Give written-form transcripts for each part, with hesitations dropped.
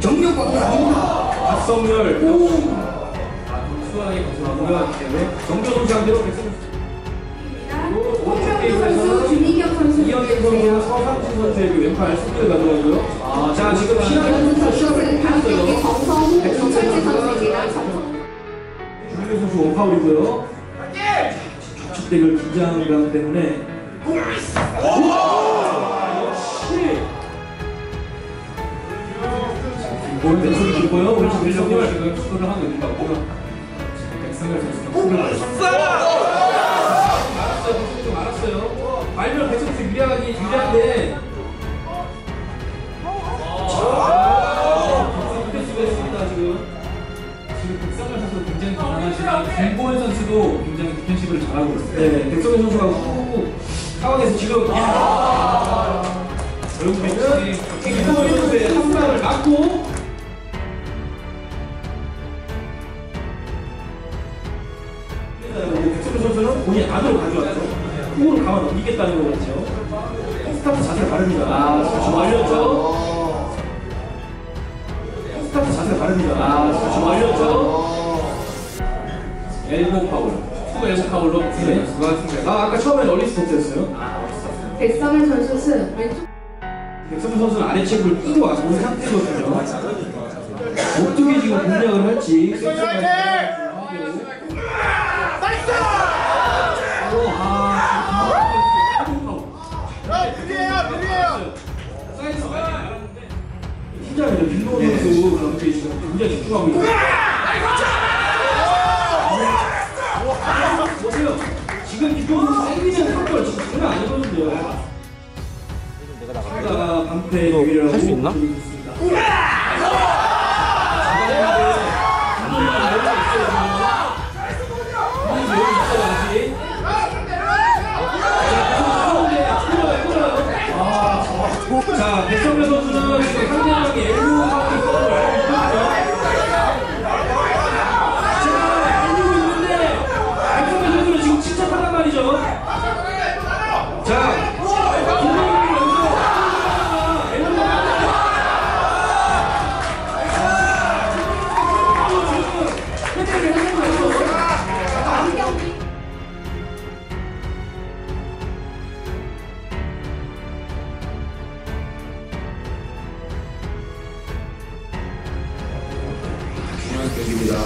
정력광 박성열 수학에 거주하고요. 정교 동상대로 홍명주 선수, 준희경 선수, 이영애 선수와 서상진 선수의 왼팔 승리를 가져가고요. 자, 지금 이영애 선수는 다음 경기 정성우, 정철지 선수입니다. 준희경 선수 원파울이고요. 주축대결 긴장감 때문에 역시 왼손이 길고요. 오른쪽 밀려고 지금 시도를 하고 있는 것 같고요. 백성열 선수가 풀을 알았어요. 말면 백성수 유리한데 디펜시브했습니다. 지금 백성열 선수 굉장히 강하시고 김보현 선수도 굉장히 디펜시브를 잘하고 있어요. 네, 백성열 선수가 후 상황에서 지금 결국에는 김보현 선수의 한 방을 맞고 백성열 선수는 본인 안으로 가져왔죠. 훅으로 가만 넘기겠다는 거겠죠. 스타트 자세가 다릅니다. 지금 알렸죠. 스타트 자세가 다릅니다. 지금 알렸죠. 엘보 파울. 투 엘보 파울로 백성열 선수가 승리했습니다. 아까 처음에 얼리 스톱됐어요. 백성열 선수는 왼쪽. 백성열 선수는 아래 체구를 끼고 온 상태거든요. 어떻게 지금 공략을 할지. 팀장이죠. 빌로우 선수 경기에 지금 굉장히 집중하고 있어요. 보세요. 지금 빌로우 선수 생기는 한걸 지금 장난 아니거든요. 내가 방패 대결을 할 수 있나? 자, 백성열 선수는 지금 상대방이 엘보 하고 있거든요. 제가 알고 있는데 백성열 선수는 지금 침착하단 말이죠. 자, 김동현이 여기서 경기입니다.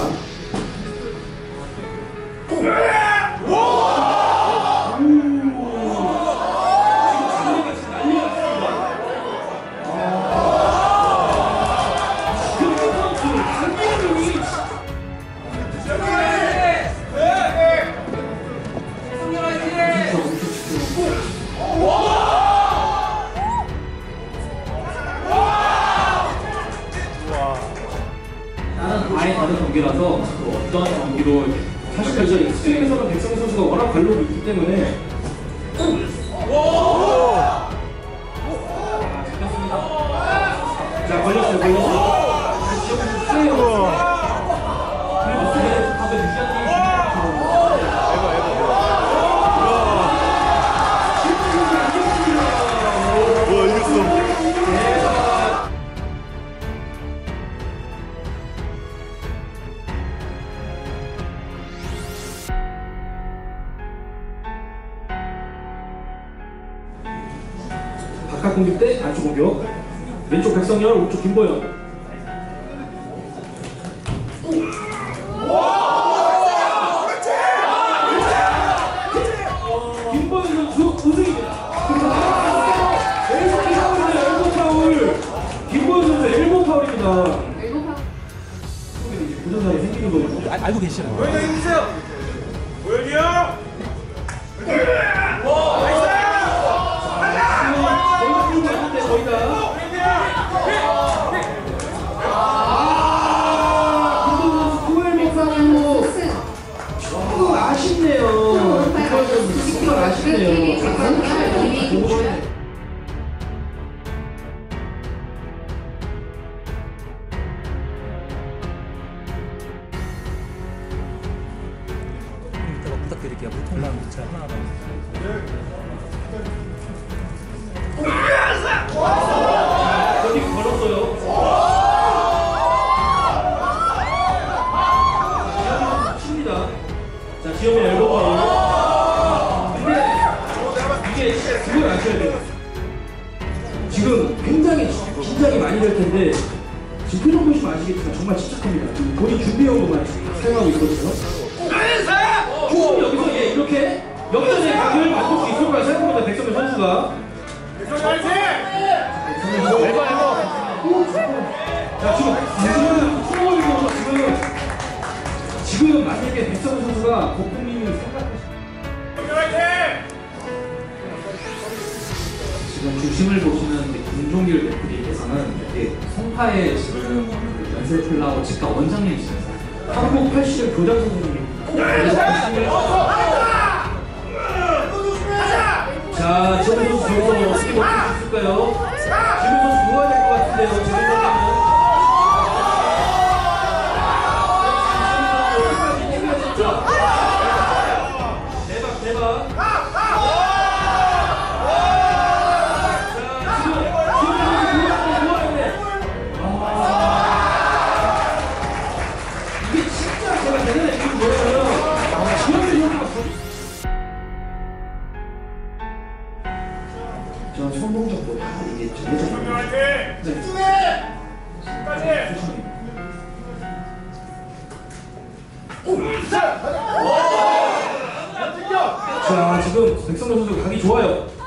아예 다른 경기라서 어떤 경기로 사실 스트리밍에서는 백성열 선수가 워낙 관록이 있기 때문에 자, 걸렸어요. 그리고 스트레이트 카드 유지한테 바깥 공격 대 안쪽 공격. 왼쪽 백성열, 오른쪽 김보현. 김보현 선수 우승입니다. 엘보 파울이네요. 엘보 파울. 김보현 선수 엘보 파울입니다. 부전상이 생기는 거거든요. 알고 계시나요? 보현이 형 해주세요. 보현이 형. 부탁드릴게요. 보통만 진짜 하나 저기 걸었어요. 지금 표정 보시면 아시겠지만 정말 침착합니다. 지금 본인 준비해온 것만 사용하고 있거든요. 쭉 여기서 예, 이렇게 역전의 각을 만들 수 있을까 생각합니다. 백성현 선수가. 자, 지금 만약에 백성현 선수가 고품님이 지금 중심을 보시는 김종길 레프리께서는 이렇게 송파에 지금 그 연세 플라워 직가 원장님이시면서 한국 80년 교장 선생님입니다. 자, 지금 선수 저거 어떻게 먹을 수 있을까요? 지금 선수 누워야 될 것 같은데요. 지금 선수는. 대박, 대박. 이게 진짜 제가 대단히 지금 뭐냐면 지원을 저 성공적보다 이게 정해져 자, 지금 백성현 선수가 각이 좋아요.